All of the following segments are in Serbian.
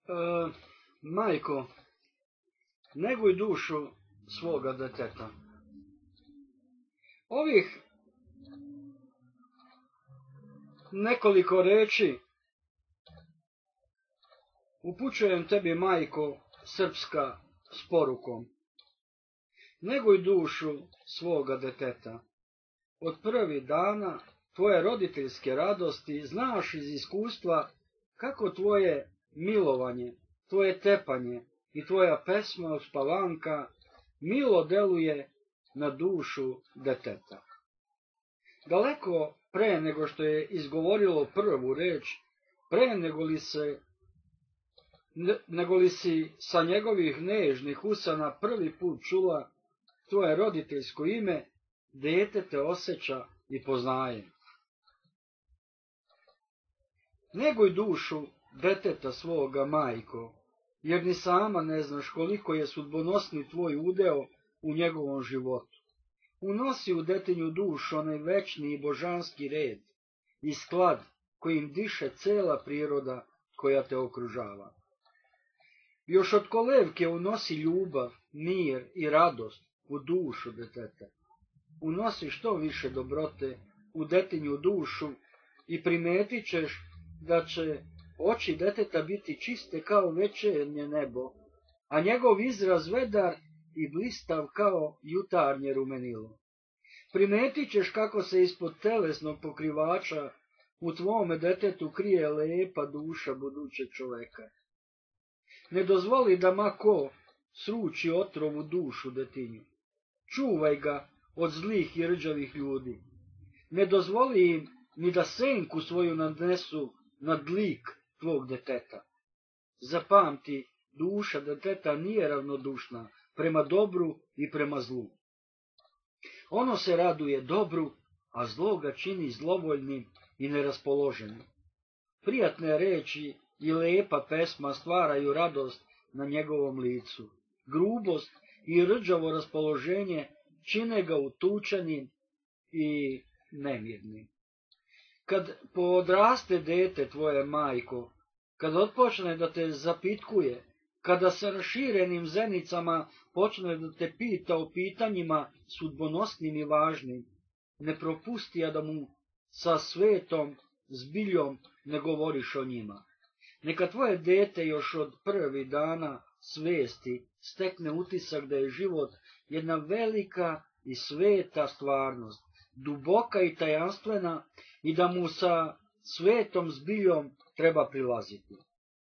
Majko, neguj dušu svoga deteta. Ovih nekoliko reči upućujem tebi, majko srpska, s porukom. Neguj dušu svoga deteta. Od prvih dana tvoje roditeljske radosti znaš iz iskustva kako tvoje milovanje, tvoje tepanje i tvoja pesma uspavanka milo deluje na dušu deteta. Daleko pre nego što je izgovorilo prvu reč, pre nego li si sa njegovih nežnih usana prvi put čula tvoje roditeljsko ime, dete te osjeća i poznaje. Neguj dušu deteta svoga, majko, jer ni sama ne znaš koliko je sudbonosni tvoj udeo u njegovom životu. Unosi u detinju dušu onaj večni i božanski red i sklad kojim diše cela priroda koja te okružava. Još od kolevke unosi ljubav, mir i radost u dušu deteta. Unosi što više dobrote u detinju dušu i primetit ćeš da će oči deteta biti čiste kao večernje nebo, a njegov izraz vedar i blistav kao jutarnje rumenilo. Primetit ćeš kako se ispod telesnog pokrivača u tvome detetu krije lepa duša budućeg čoveka. Ne dozvoli da ma ko sruči otrovu dušu detinju. Čuvaj ga od zlih i rđavih ljudi. Ne dozvoli im ni da senku svoju nadnesu nad lik tvog deteta. Zapamti, duša deteta nije ravnodušna prema dobru i prema zlu. Ono se raduje dobru, a zlo ga čini zlovoljnim i neraspoloženim. Prijatne reči i lepa pesma stvaraju radost na njegovom licu. Grubost i rđavo raspoloženje čine ga utučenim i nemirnim. Kad poodraste dete tvoje, majko, kad otpočne da te zapitkuje, kada sa raširenim zenicama počne da te pita o pitanjima sudbonosnim i važnim, ne propusti da mu sa svetom zbiljom ne govoriš o njima. Neka tvoje dete još od prvih dana svesti stekne utisak da je život jedna velika i sveta stvarnost, duboka i tajanstvena, i da mu sa svetom zbiljom treba prilaziti.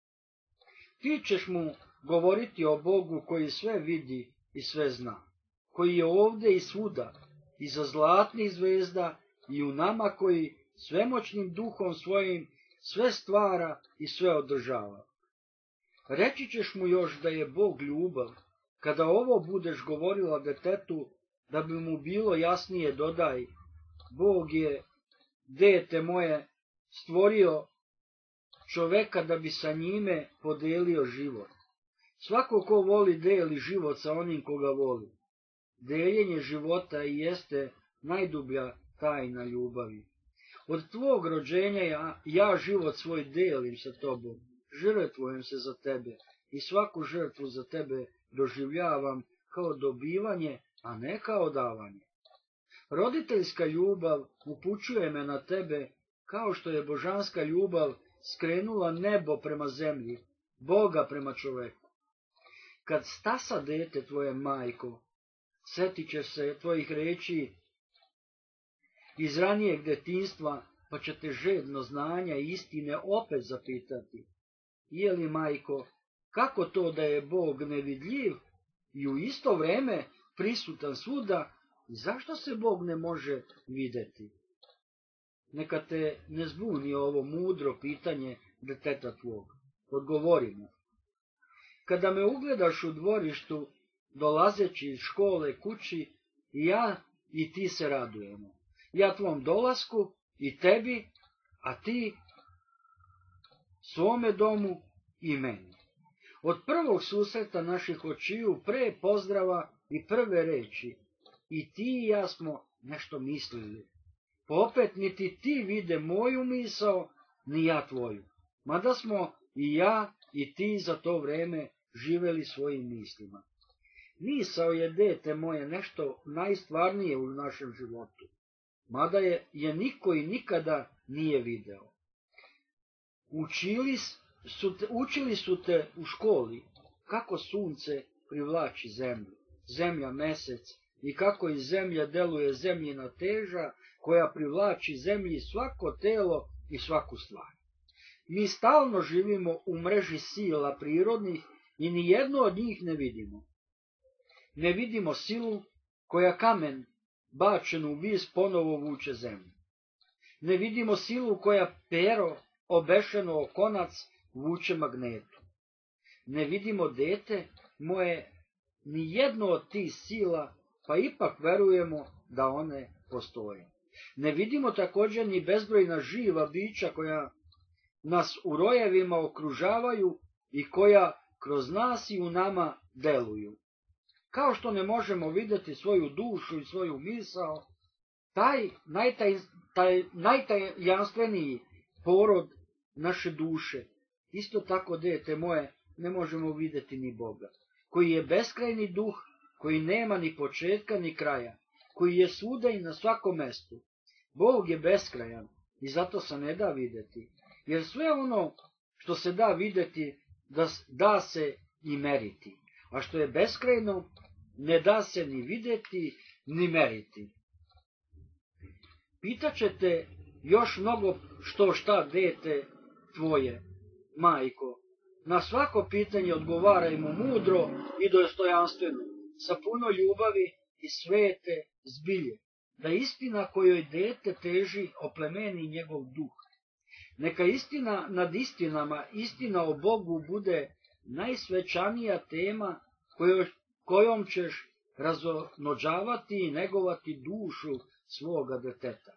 Ti ćeš mu govoriti o Bogu koji sve vidi i sve zna, koji je ovde i svuda, iza zlatnih zvezda i u nama koji svemoćnim duhom svojim sve stvara i sve održava. Reći ćeš mu još da je Bog ljubav. Kada ovo budeš govorila detetu, da bi mu bilo jasnije dodaj, Bog je, dete moje, stvorio čoveka da bi sa njime podelio život. Svako ko voli deli život sa onim koga voli. Deljenje života i jeste najdublja tajna ljubavi. Od tvog rođenja ja život svoj delim sa tobom, žrtvujem se za tebe i svaku žrtvu za tebe doživljavam kao dobivanje, a ne kao davanje. Roditeljska ljubav upućuje me na tebe kao što je božanska ljubav skrenula nebo prema zemlji, Boga prema čoveku. Kad stasa dete tvoje, majko, setit će se tvojih reči iz ranijeg detinjstva, pa će te žedno znanja i istine opet zapitati. Je li, majko, kako to da je Bog nevidljiv i u isto vreme prisutan svuda, i zašto se Bog ne može videti? Neka te ne zbuni ovo mudro pitanje deteta tvog. Odgovori mu. Kada me ugledaš u dvorištu, dolazeći iz škole kući, i ja i ti se radujemo. Ja tvom dolasku i tebi, a ti svome domu i meni. Od prvog susreta naših očiju, pre pozdrava i prve reči, i ti i ja smo nešto mislili. Pa opet niti ti vide moju misao, ni ja tvoju. Mada smo i ja i ti za to vreme živeli svojim mislima. Misao je, dete moje, nešto najstvarnije u našem životu, mada je niko i nikada nije video. Učili su te u školi kako sunce privlači zemlju, zemlja mesec, i kako iz zemlje deluje zemljina teža koja privlači zemlji svako telo i svaku stvar. Mi stalno živimo u mreži sila prirodnih i nijedno od njih ne vidimo. Ne vidimo silu koja kamen bačen u vis ponovo vuče zemlju. Ne vidimo silu koja pero obešeno o konac vuče magnetu. Ne vidimo, dete moje, nijedno od tih sila, pa ipak verujemo da one postoje. Ne vidimo također ni bezbrojna živa bića koja nas u rojevima okružavaju i koja kroz nas i u nama deluju. Kao što ne možemo vidjeti svoju dušu i svoju misao, taj najtajanstveniji porod naše duše, isto tako, dete moje, ne možemo vidjeti ni Boga, koji je beskrajni duh, koji nema ni početka ni kraja, koji je svuda i na svakom mestu. Bog je beskrajan i zato se ne da vidjeti, jer sve ono što se da vidjeti, da se i meriti, a što je beskrajno, ne da se ni vidjeti, ni meriti. Pitaćete još mnogo šta, dete tvoje, majko. Na svako pitanje odgovarajmo mudro i dostojanstveno, sa puno ljubavi i svete zbilje, da istina kojoj dete teži oplemeni njegov duh. Neka istina nad istinama, istina o Bogu, bude najsvećanija tema kojom ćeš raznođavati i negovati dušu svoga deteta.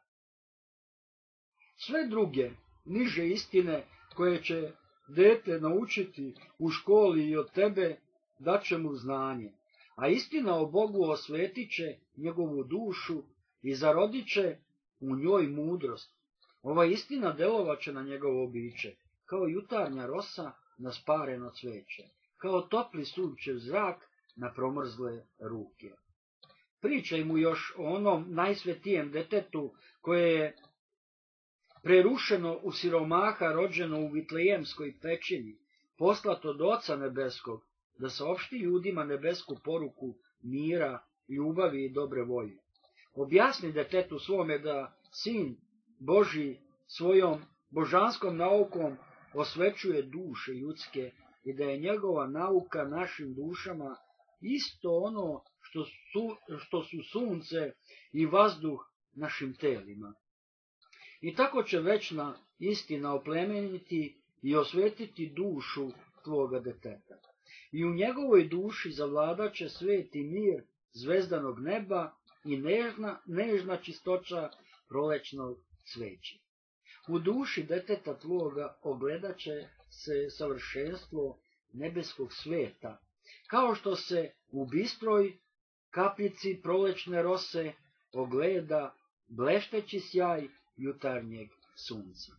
Sve druge, niže istine koje će dete naučiti u školi i od tebe, daće mu znanje, a istina o Bogu osvetit će njegovu dušu i zarodit će u njoj mudrost. Ova istina delovaće na njegovo biće, kao jutarnja rosa na spareno cveće, kao topli sunčev zrak na promrzle ruke. Pričaj mu još o onom najsvetijem detetu koje je prerušeno u siromaha, rođeno u Vitlejemskoj pećini, poslato od Oca nebeskog, da saopšti ljudima nebesku poruku mira, ljubavi i dobre volje. Objasni detetu svome da Sin Božji svojom božanskom naukom osvećuje duše ljudske i da je njegova nauka našim dušama isto ono što su sunce i vazduh našim telima. I tako će večna istina oplemeniti i osvetiti dušu tvoga deteta. I u njegovoj duši zavladat će sveti mir zvezdanog neba i nežna čistoća prolećnog cveća. U duši deteta tvoga ogledat će se savršenstvo nebeskog sveta, kao što se u bistroj kapljici prolećne rose ogleda blešteći sjaj jutarnjeg sunca.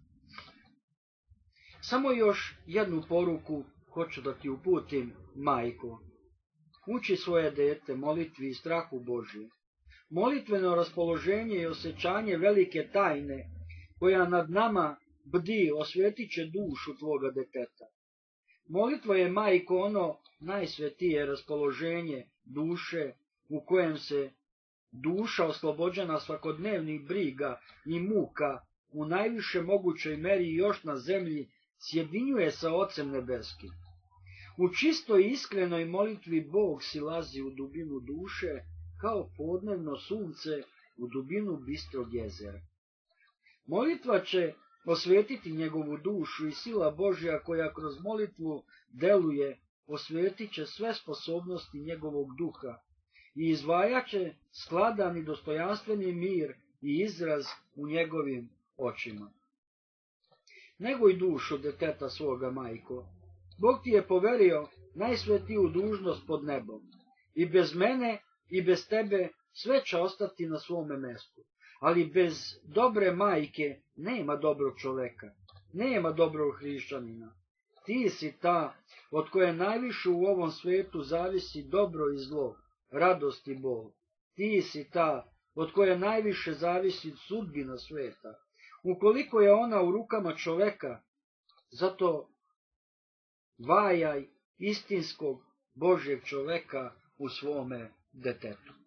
Samo još jednu poruku hoću da ti uputim, majko. Uči svoje dete molitvi i strahu Božje. Molitveno raspoloženje i osjećanje velike tajne, koja nad nama bdi, osvetit će dušu tvoga deteta. Molitva je, majko, ono najsvetije raspoloženje duše, u kojem se duša oslobođena svakodnevnih briga i muka u najviše mogućoj meri još na zemlji sjedinjuje sa Ocem nebeskim. U čistoj i iskrenoj molitvi Bog silazi u dubinu duše, kao podnevno sunce u dubinu bistrog jezera. Molitva će osvetiti njegovu dušu i sila Božja koja kroz molitvu deluje, osvetit će sve sposobnosti njegovog duha i izvajat će skladan i dostojanstveni mir i izraz u njegovim očima. Negoj dušu deteta svoga, majko. Bog ti je poverio najsvetiju dužnost pod nebom. I bez mene i bez tebe sve će ostati na svome mestu. Ali bez dobre majke nema dobrog čoveka, nema dobrog hrišćanina. Ti si ta od koje najviše u ovom svetu zavisi dobro i zlo, radost i bol. Ti si ta od koje najviše zavisi sudbina sveta. Ukoliko je ona u rukama čoveka, zato vajaj istinskog Božjeg čoveka u svome detetu.